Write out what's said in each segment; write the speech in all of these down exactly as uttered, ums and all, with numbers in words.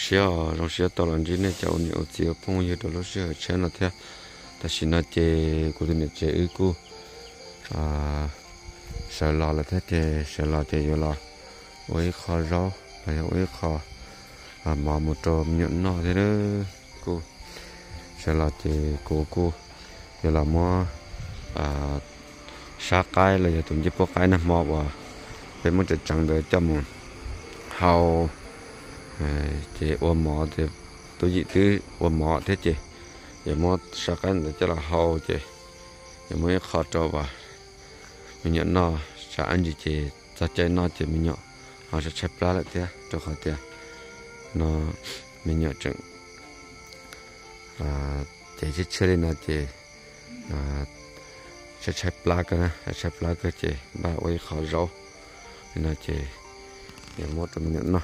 xía rong xía tao lần trên này cháu nhiều chiều phong như đó lúc xía chén là thế ta xin nó chơi của tôi này chơi ư cô à sợ lò là thế chơi sợ lò chơi vô lò với kho rau và với kho à mò một trộm nhẫn nọ thế đó cô sợ lò chơi cô cô giờ là mò à sa cái là giờ tụi chỉ có cái nè mò vào để muốn chẳng được cho một hào chị ôm mỏ thì tôi chỉ cứ ôm mỏ thế chị giờ mỏ sao cái này cho là hậu chị giờ mới khó trâu vào mình nhận nó sao anh chị chị sao chơi nó chị mình nhận họ sẽ chép lá lại thế cho khỏi thế nó mình nhận chừng à chị chỉ chơi lên là chị à sẽ chép lá cái này chép lá cái chị ba quay khó rau nên là chị giờ mỏ cho mình nhận nó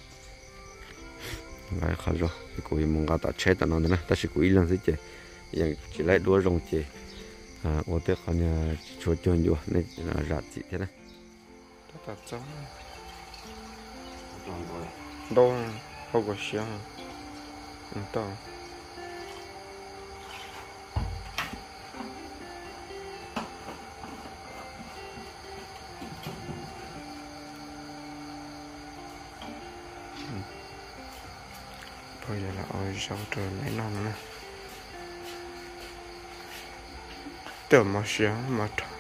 lại khó rồi thì cô muốn gặp ta chết ta nói nữa ta sẽ cố ý làm gì chứยังchỉ lại đua rong chứ à ô tô họ nhà chuột chuồn vô nên là rạt chị thế này ta trắng đâu không có sáng không to bây giờ là ôi sao trời lấy non nè tưởng mà sáng mà trời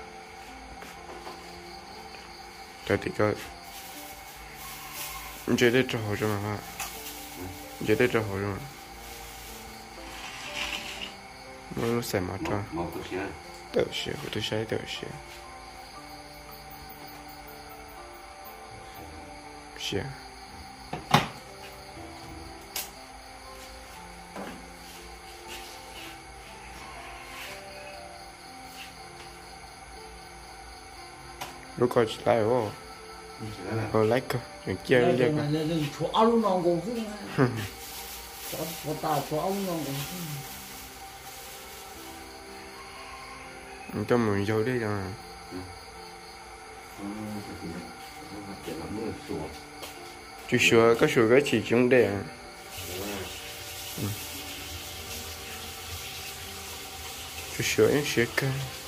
trời thì coi giờ đây trời hồi rồi mà giờ đây trời hồi rồi mà lúc xem mà trời tự sửa tôi sẽ tự sửa sửa lúc coi chỉ lại ô, rồi lấy cơ, những chia ra cơ. Chỗ áo nó cũng không, chỗ chỗ ta chỗ áo nó cũng không. Cho mình vô đi rồi. Chú sửa có sửa cái chỉ chúng đây à. Chú sửa những sửa cơ.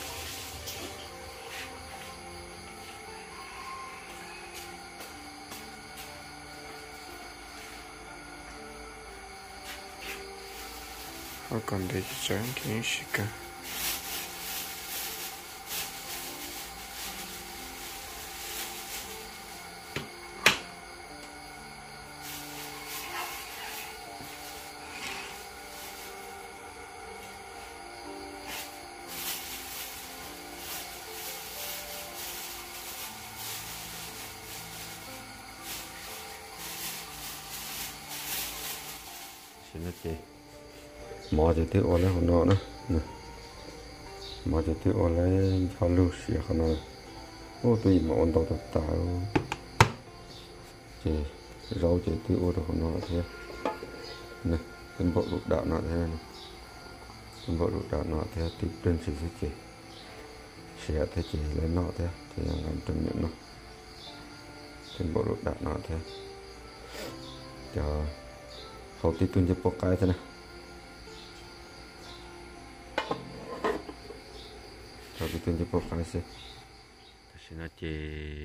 Còn để cho cái gì cả xin nó chị mò cho tôi ô lấy hôm nọ nữa mò cho tôi ô lấy cho lưu xỉa hôm nọ ô tôi mà ôn tàu tập tạo chị rau chị tôi ô được hôm nọ thế này bên bộ lục đạo nọ thế này bên bộ lục đạo nọ thế tiếp đơn sử dụng chị xỉa thế chị lấy nọ thế thì làm trong những nó bên bộ lục đạo nọ thế cho hậu tí tuần cho bộ cái thế này rồi cái tên cho bộ cái sẽ xin nó chỉ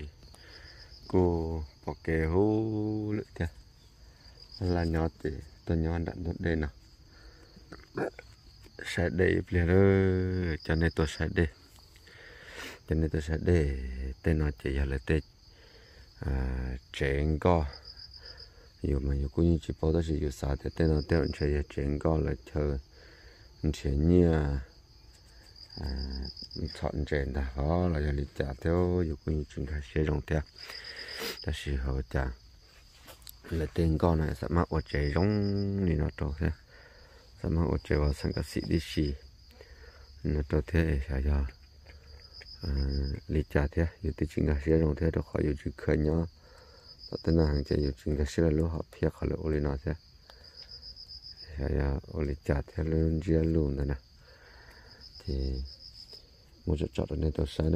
cô bộ kề hú lưỡi kìa là nhỏ thì tôi nhỏ đặt nó đây nào sẽ để liền rồi cho nên tôi sẽ để cho nên tôi sẽ để tên nó chỉ là tên chén co dù mà dù cũng như chỉ bảo đó chỉ dù sao thì tên nó tên chỉ là chén co là chờ chén nhia chọn chén đó đó là giờ lịch trả theo dù cũng như chúng ta sẽ dùng theo ta sẽ hỗ trợ là tên con này sẽ mắc ở chế giống như nó trâu thế sẽ mắc ở chế vào sang cái xịt đi xì nó trâu thế sẽ cho lịch trả thế dù thì chúng ta sẽ dùng thế đó khỏi dù chỉ khởi nhớ tên là hàng chế dù chúng ta sẽ là lúc họ phía khỏi lỗ lên nó thế sẽ ở lịch trả thế luôn chia luôn rồi nè thì một chỗ chọn này tôi sẽ nó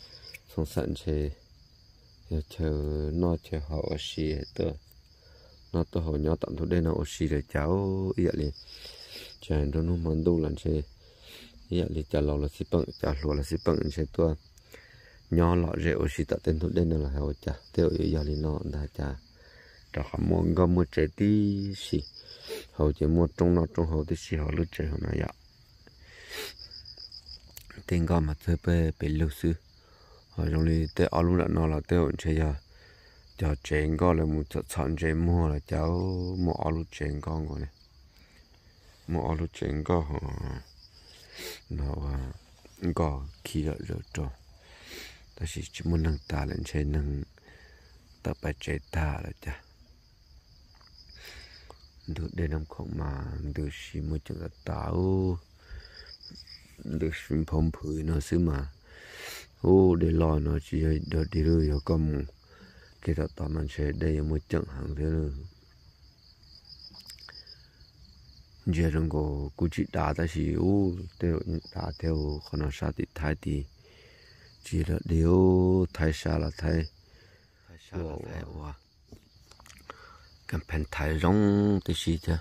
xong sẵn chế chờ nó chờ họ ở xì tờ nó tôi hỏi nhỏ tận thôi đây nó oxy rồi cháu ý vậy chàng đó nó mòn đâu lần chơi ý vậy chả lò là xí bận chả lò là xí bận chơi tôi nhỏ lọ rễ oxy tận tên thôi đây nó là hậu chả theo ý vậy nó đã chả cho họ muốn có một trái tí xí hậu chỉ một trong nó trong hậu tí xí họ lúc chơi họ nói vậy tên con mà chơi về về lưu sư họ trong này tới ở lúc đó nó là tới ổn chơi giờ cho chén con là một chỗ chọn chén mua là cháu mua ở lúc chén con rồi này mua ở lúc chén con họ nó có khi là rồi cho ta chỉ chỉ muốn nâng ta lên trên nâng tập bài chế ta là chả được để nằm không mà được chỉ một chỗ là tao được xin phong phú nó xứ mà ô để lo nó chỉ được đi rồi có cầm cái đó tao mình sẽ đây một trận hàng thế nữa giờ rằng có cụ chỉ đá ta chỉ ô theo đá theo con nó sao thì thái thì chỉ là điều thái sao là thái wow wow cái pen thái rong thì gì chứ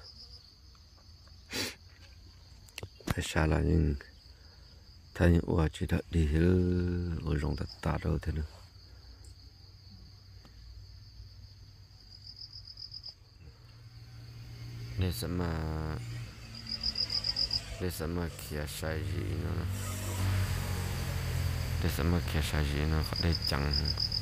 thái sao là nhưng thái những wow chỉ là đi ở rong ta ta đâu thế nữa để xem mà để xem mà kia sai gì nữa để xem mà kia sai gì nữa để chẳng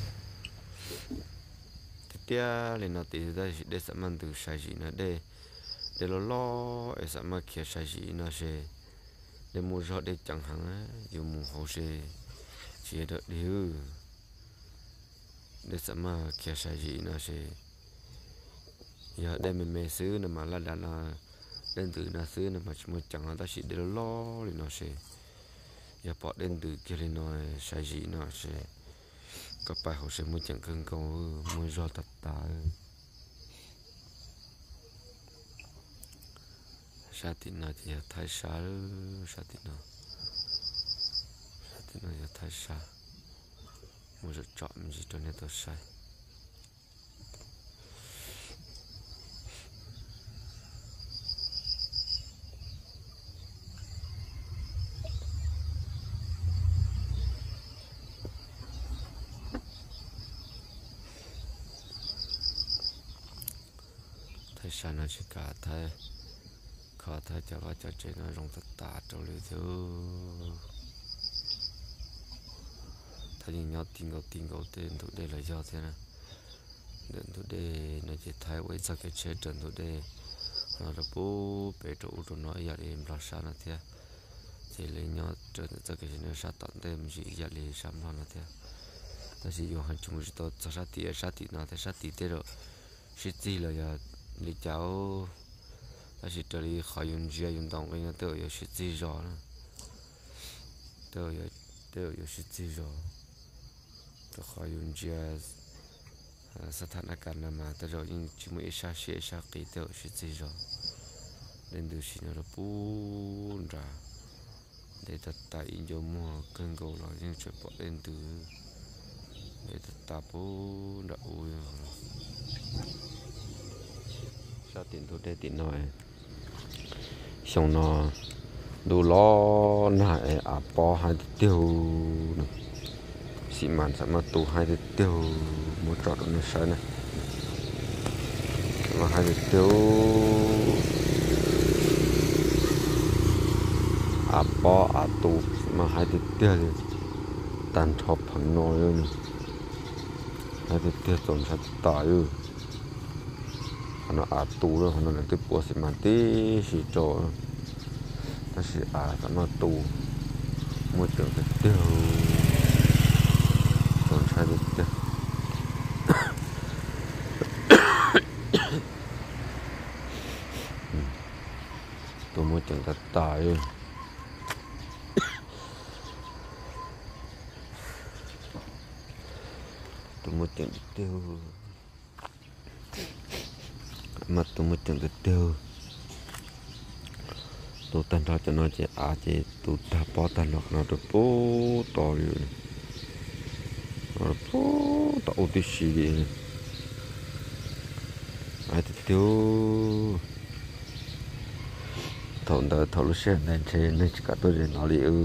tiếp lên nó thì đây để xem mà từ sai gì nữa để để lo lo để xem mà kia sai gì nữa sẽ để mua rõ để chẳng hạn á dùng mua hậu sẽ chỉ được điều để xem mà kia sai gì nữa sẽ giờ đây mình mê xứ nữa mà là đã là đến từ na xứ nữa mà chỉ một chẳng là ta chỉ để lo thì nó sẽ giờ bỏ đến từ kia thì nó sai gì nó sẽ các bài họ sẽ một chẳng cần câu muốn do tật ta sao thì nó thì thay xa sao thì nó sao thì nó giờ thay xa muốn chọn gì cho nên tôi sai thay sao nó chỉ cả thay khó thay cho vào cho chơi nó rong tất cả trong lưới thứ thay nhìn nhau tin cầu tin cầu tên tụi đây là do thế này đến tụi đây nó chỉ thay với sao cái chơi trận tụi đây nó là bố bé trụ tụi nó giờ đi làm sao nó thế chỉ lấy nhau trận cho cái nó sát tận đêm chỉ giờ đi sắm nó nó thế ta chỉ dùng hàng chục người to sát tỉ sát tỉ nào thế sát tỉ thế rồi chỉ gì là giờ đi cháu ta chỉ cho đi khỏi dùng gì dùng đồng cái nó tự có gì rồi tự có tự có gì rồi tự khỏi dùng gì sát thản cảnh mà tự rồi nhưng chỉ mới sát sẽ sát cái tự có gì rồi nên từ khi nó bún ra để ta tại cho mua cân cầu là nhưng chỉ bỏ lên từ để ta tập bún đã ui sao tiền tôi để tiền nói xong nó đồ lo nãy à bỏ hai tiêu xị màn sẽ mà tụ hai tiêu một trọt nó sai này mà hai tiêu à bỏ à tụ mà hai tiêu thì tàn thọp phẳng nồi luôn hai tiêu tổn sát tỏi luôn nó à tù rồi nó là cái bộ xịt mà tí xịt trộn nó sẽ à nó tù một trường cái tiêu còn sai được chưa tù một trường cái tài tù một trường tiêu mặt tụi mình chẳng được tiêu tụi tan ra cho nó chỉ à chỉ tụi ta bỏ tan nó nó được bố to rồi nó bố to ô tí xì đi ai thì thiếu thầu đó thầu lúc xe nên chơi nên chỉ cả tôi để nó đi ừ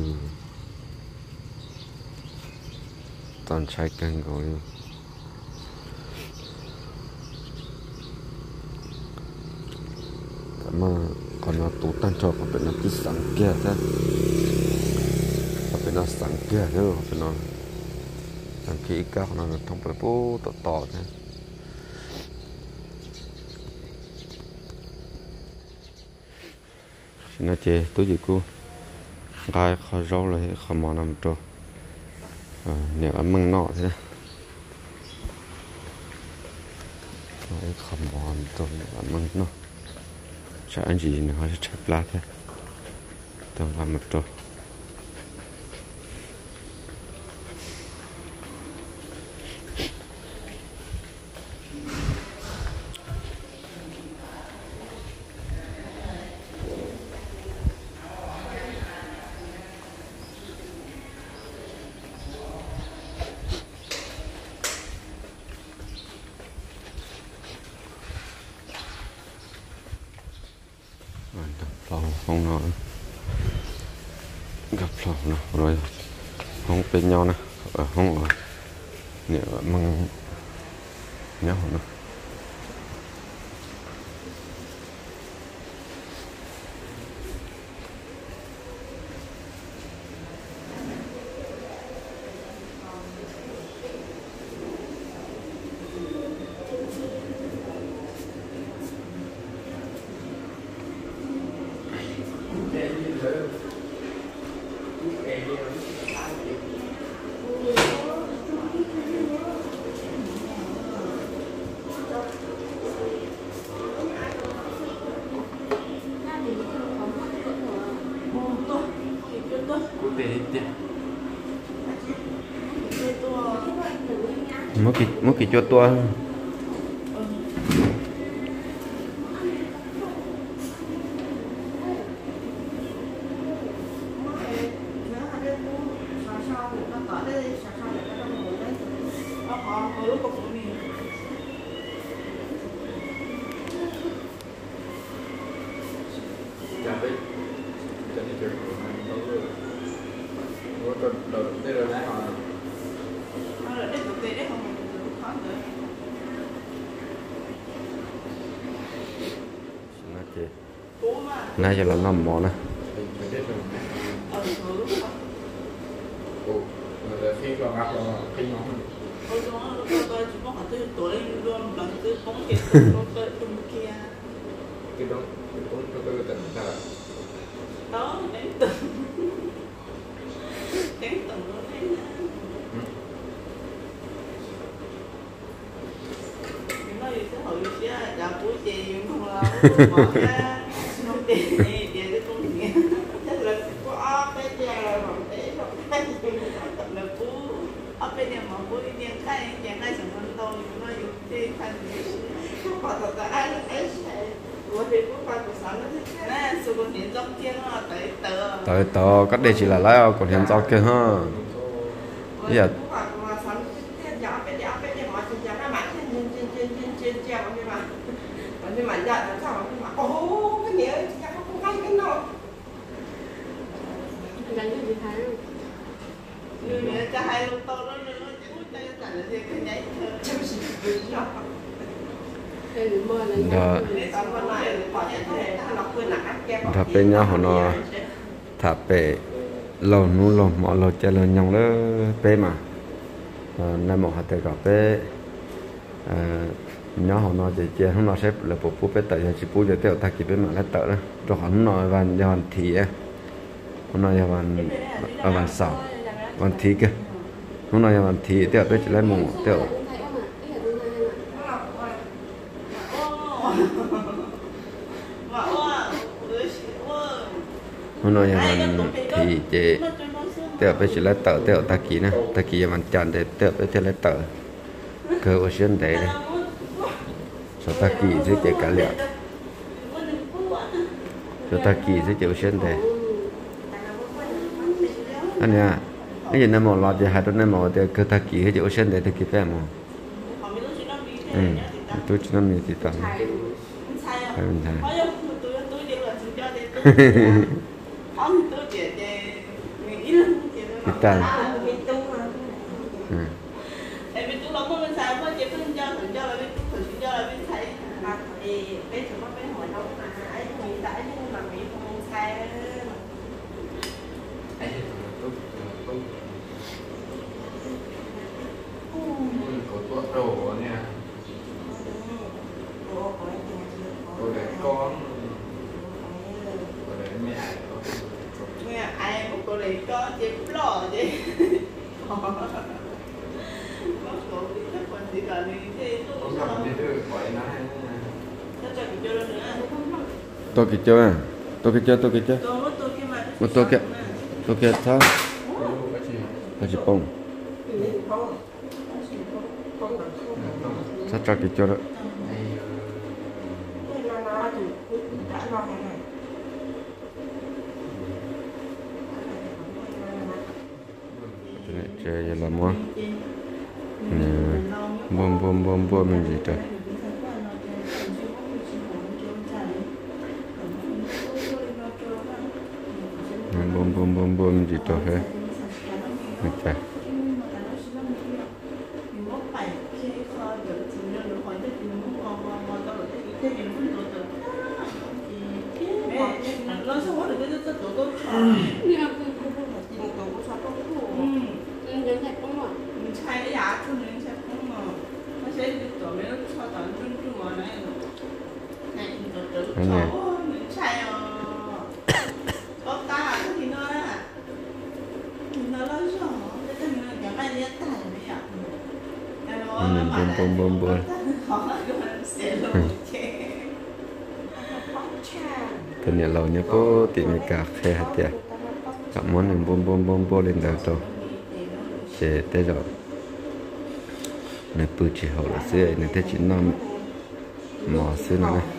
toàn trái cân rồi mà còn nó tụ tan cho còn phải nó cứ sáng kia thế còn phải nó sáng kia thế còn phải nó sáng kia các nó thông phải bố tỏ tỏ thế nó chơi tối gì cô gai khó rau lại khó mò nằm trâu nếu ăn măng nọ thế này khó mò nằm trâu ăn măng nọ chả ăn gì nữa hay chả plát thế tao làm một trâu phòng phòng nó gặp phòng nó rồi không bên nhau nè ở không ở nhẹ măng nhau nó mất cái mất cái cho to nay giờ là nằm mỏ nè tới tờ cách đây chỉ là lái còn hiện do kia ha bây giờ đó thà bên nhau họ nó thà bể lò nu lò mỏ lò chơi lò nhông đó bể mà nay một hạt tây gặp bể nhớ họ nó chơi chơi không nó xếp là bộ bút bể tại giờ chỉ bút giờ tiêu ta kịp bể mà lấy tợ đó rồi họ nói van van thì á họ nói van van sào van thì kia họ nói van thì tiêu bể chỉ lấy mù tiêu hôm nay mình thì chế tiêu phải chỉ lấy tờ tiêu ta kỹ nè ta kỹ mình chọn để tiêu phải tiêu lấy tờ cơ ở trên đấy này sau ta kỹ sẽ chế cả liệu sau ta kỹ sẽ chế ở trên đấy anh nha cái gì nè mà lo thì hai đứa nè mà tiêu cơ ta kỹ sẽ chế ở trên đấy thì kịp em mà ừ tôi chỉ năm mươi thì tặng Sai rồi. phải mình thay thì tặng À, bên tu mà. ừ. À, thì bên chúng nó bên hỏi đâu mà ấy nghĩ tại nhưng mà nghĩ không sai. có tuột đổ nha, Ủa, có cái gì mà có để con, có để mẹ, Nghe ai một cô này có chém lò chứ. Có số đi chắc còn gì cả đi thế có tôi gặp sao đi thử quậy nó hay chắc chắn chưa nữa. tôi kịp chưa à tôi kịp chưa tôi kịp chưa Tôi mất tôi kia mà. một tôi kịp tôi kịp sao cái gì, là chỉ bông không? Không được không? sao cho kịp chưa đó hay Nên là nó thì đã lo cái này. chơi giờ là mua bom bom bom bom mình gì trời bom bom bom bom gì trời hết mình trời Nó sao có được cái chất tổ tốt cho. Mình sai cái giá cho nên sẽ không mà nó sẽ được tổ mấy nó cho tận chung chung mà này này tổ tổ cho mình sai ờ có ta thì nó à thì nó nó rõ cái thằng nó chẳng ai biết tài mấy ạ. bom bom bom bom Khó cái mà sẽ luôn chứ. cái này lâu nhớ có tìm cả khe hạt tiệt các món này bom bom bom bom lên đầu tàu sẽ tới rồi này bự chỉ hậu là xưa này thấy chỉ năm mỏ xưa này